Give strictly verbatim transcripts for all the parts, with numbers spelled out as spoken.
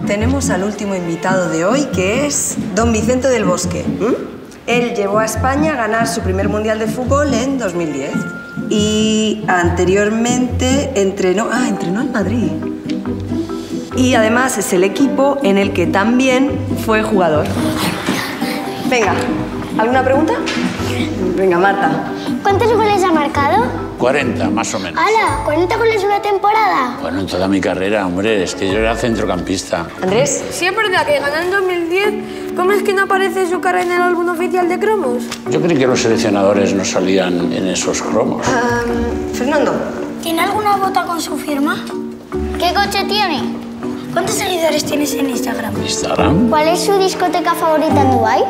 tenemos al último invitado de hoy, que es don Vicente del Bosque. ¿Mm? Él llevó a España a ganar su primer Mundial de Fútbol en dos mil diez. Y anteriormente entrenó... Ah, entrenó en Madrid. Y además es el equipo en el que también fue jugador. Venga, ¿alguna pregunta? Venga, Marta. ¿Cuántos goles ha marcado? cuarenta, más o menos. ¡Hala! ¿cuarenta goles en una temporada? Bueno, en toda mi carrera, hombre, es que yo era centrocampista. ¿Andrés? Sí, es verdad que ganó en dos mil diez. ¿Cómo es que no aparece su cara en el álbum oficial de cromos? Yo creí que los seleccionadores no salían en esos cromos. Um, Fernando. ¿Tiene alguna bota con su firma? ¿Qué coche tiene? ¿Cuántos seguidores tienes en Instagram? ¿Instagram? ¿Cuál es su discoteca favorita en Dubái?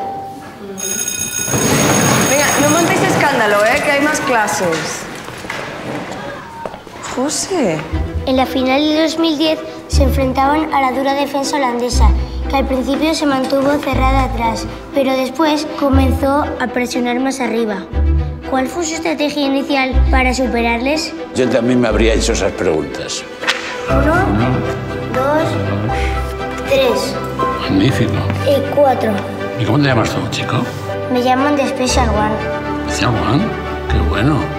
Venga, no montéis escándalo, ¿eh? Que hay más clases. José. En la final de dos mil diez se enfrentaban a la dura defensa holandesa, que al principio se mantuvo cerrada atrás, pero después comenzó a presionar más arriba. ¿Cuál fue su estrategia inicial para superarles? Yo también me habría hecho esas preguntas. Uno, dos, tres Magnífico. y cuatro. ¿Y cómo te llamas tú, chico? Me llaman The Special One. ¿Special One? Qué bueno.